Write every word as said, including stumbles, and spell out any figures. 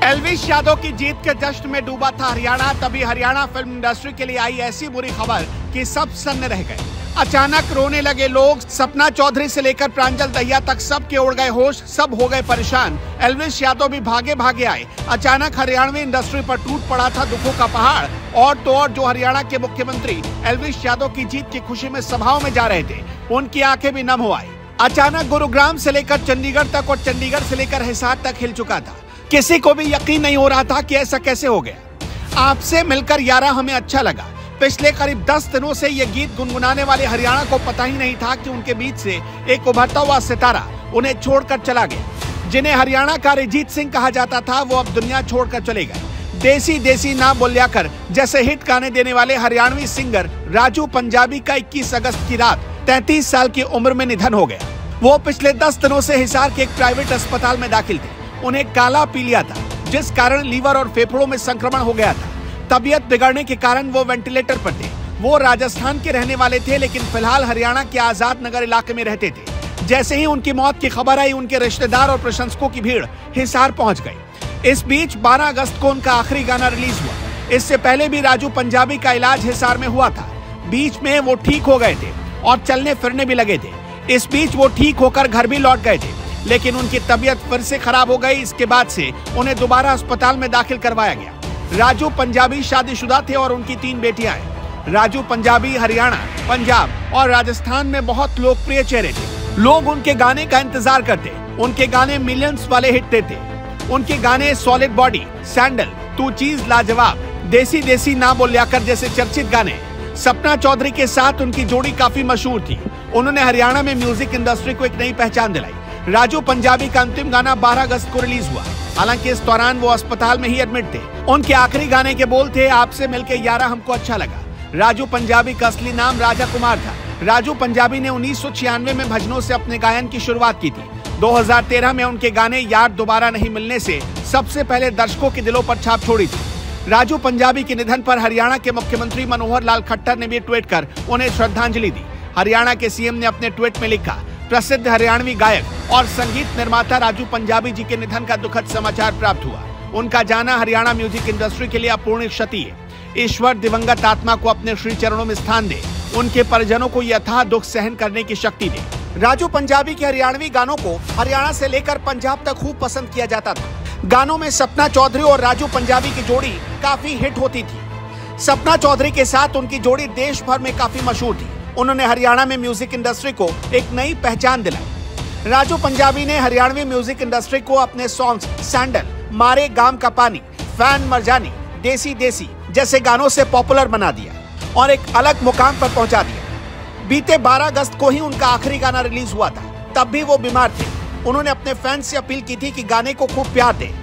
एल्विश यादव की जीत के जश्न में डूबा था हरियाणा। तभी हरियाणा फिल्म इंडस्ट्री के लिए आई ऐसी बुरी खबर कि सब सन्न रह गए। अचानक रोने लगे लोग। सपना चौधरी से लेकर प्रांजल दहिया तक सब के उड़ गए होश, सब हो गए परेशान। एल्विश यादव भी भागे भागे आए। अचानक हरियाणवी इंडस्ट्री पर टूट पड़ा था दुखों का पहाड़। और तो और जो हरियाणा के मुख्यमंत्री एल्विश यादव की जीत की खुशी में सभाओं में जा रहे थे, उनकी आंखें भी नम हो आई। अचानक गुरुग्राम से लेकर चंडीगढ़ तक और चंडीगढ़ से लेकर हिसार तक हिल चुका था। किसी को भी यकीन नहीं हो रहा था कि ऐसा कैसे हो गया। आपसे मिलकर यारा हमें अच्छा लगा। पिछले करीब दस दिनों से ये गीत गुनगुनाने वाले हरियाणा को पता ही नहीं था कि उनके बीच से एक उभरता हुआ सितारा उन्हें छोड़कर चला गया। जिन्हें हरियाणा का अरिजीत सिंह कहा जाता था, वो अब दुनिया छोड़कर चले गए। देसी देसी ना बोलिया कर जैसे हिट गाने देने वाले हरियाणवी सिंगर राजू पंजाबी का इक्कीस अगस्त की रात तैंतीस साल की उम्र में निधन हो गया। वो पिछले दस दिनों से हिसार के एक प्राइवेट अस्पताल में दाखिल थे। उन्हें काला पीलिया था, जिस कारण लीवर और फेफड़ों में संक्रमण हो गया था। तबीयत बिगड़ने के कारण वो वेंटिलेटर पर थे। वो राजस्थान के रहने वाले थे, लेकिन फिलहाल हरियाणा के आजाद नगर इलाके में रहते थे। जैसे ही उनकी मौत की खबर आई, उनके रिश्तेदार और प्रशंसकों की भीड़ हिसार पहुंच गई। इस बीच बारह अगस्त को उनका आखिरी गाना रिलीज हुआ। इससे पहले भी राजू पंजाबी का इलाज हिसार में हुआ था। बीच में वो ठीक हो गए थे और चलने फिरने भी लगे थे। इस बीच वो ठीक होकर घर भी लौट गए थे, लेकिन उनकी तबीयत फिर से खराब हो गई। इसके बाद से उन्हें दोबारा अस्पताल में दाखिल करवाया गया। राजू पंजाबी शादीशुदा थे और उनकी तीन बेटियां हैं। राजू पंजाबी हरियाणा, पंजाब और राजस्थान में बहुत लोकप्रिय चेहरे थे। लोग उनके गाने का इंतजार करते। उनके गाने मिलियंस वाले हिट थे। उनके गाने सॉलिड बॉडी, सैंडल, तू चीज लाजवाब, देसी देसी ना बोलिया कर जैसे चर्चित गाने। सपना चौधरी के साथ उनकी जोड़ी काफी मशहूर थी। उन्होंने हरियाणा में म्यूजिक इंडस्ट्री को एक नई पहचान दिलाई। राजू पंजाबी का अंतिम गाना बारह अगस्त को रिलीज हुआ। हालांकि इस दौरान वो अस्पताल में ही एडमिट थे। उनके आखिरी गाने के बोल थे, आपसे मिलके यारा हमको अच्छा लगा। राजू पंजाबी का असली नाम राजा कुमार था। राजू पंजाबी ने उन्नीस सौ छियानवे में भजनों से अपने गायन की शुरुआत की थी। दो हज़ार तेरह में उनके गाने यार दोबारा नहीं मिलने से सबसे पहले दर्शकों के दिलों पर छाप छोड़ी थी। राजू पंजाबी के निधन पर हरियाणा के मुख्यमंत्री मनोहर लाल खट्टर ने भी ट्वीट कर उन्हें श्रद्धांजलि दी। हरियाणा के सीएम ने अपने ट्वीट में लिखा, प्रसिद्ध हरियाणवी गायक और संगीत निर्माता राजू पंजाबी जी के निधन का दुखद समाचार प्राप्त हुआ। उनका जाना हरियाणा म्यूजिक इंडस्ट्री के लिए अपूर्णीय क्षति है। ईश्वर दिवंगत आत्मा को अपने श्री चरणों में स्थान दे। उनके परिजनों को यह अथाह दुख सहन करने की शक्ति दे। राजू पंजाबी के हरियाणवी गानों को हरियाणा से लेकर पंजाब तक खूब पसंद किया जाता था। गानों में सपना चौधरी और राजू पंजाबी की जोड़ी काफी हिट होती थी। सपना चौधरी के साथ उनकी जोड़ी देश भर में काफी मशहूर थी। उन्होंने हरियाणा में म्यूजिक इंडस्ट्री को एक नई पहचान दिलाई। राजू पंजाबी ने हरियाणवी म्यूजिक इंडस्ट्री को अपने सॉन्ग्स सैंडल, मारे गाम का पानी, फैन मरजानी, देसी देसी जैसे गानों से पॉपुलर बना दिया और एक अलग मुकाम पर पहुंचा दिया। बीते बारह अगस्त को ही उनका आखिरी गाना रिलीज हुआ था। तब भी वो बीमार थे। उन्होंने अपने फैंस से अपील की थी कि गाने को खूब प्यार दें।